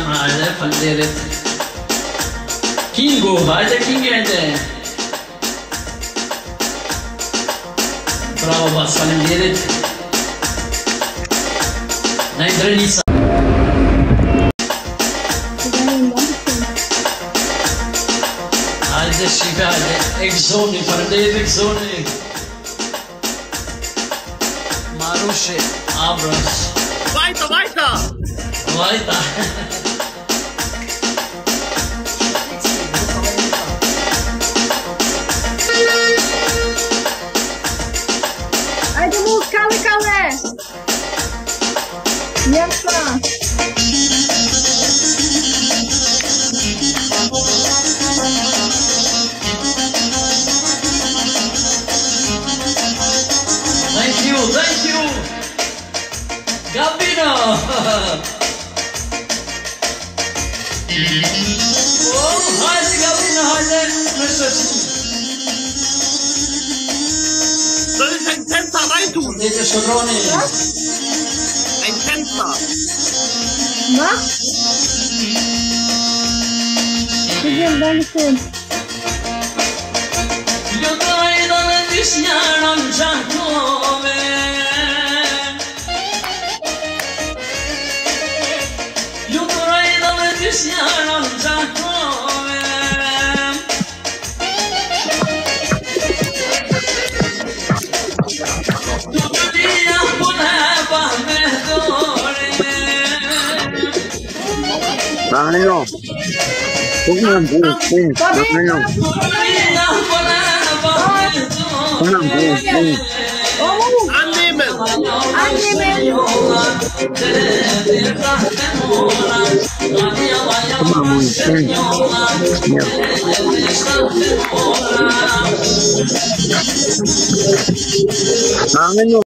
على فلدرت كينجو هذا كينج هذا برافو باص فلدرت نايدرنيسا هذا الشيء هذا اكزوني فلدرت اكزوني ماروشي ابرس Weiter, weiter! Weiter! Ajde Vuk, kale! Jasna! Thank you! Gabino! Oh, haydi Gabino, haydi! Soll ich ein Tänzer reintun? Bitte Schodroni! Ein Tänzer! Was? Güzel, dankeschön. Jutaydan düşyanam çankome Jutaydan düşyanam çankome Tutliya buna bahmedore Daniel, Tuhan Tuhan Daniel, Tutliya buna bahmedore Annehmen! Daniel.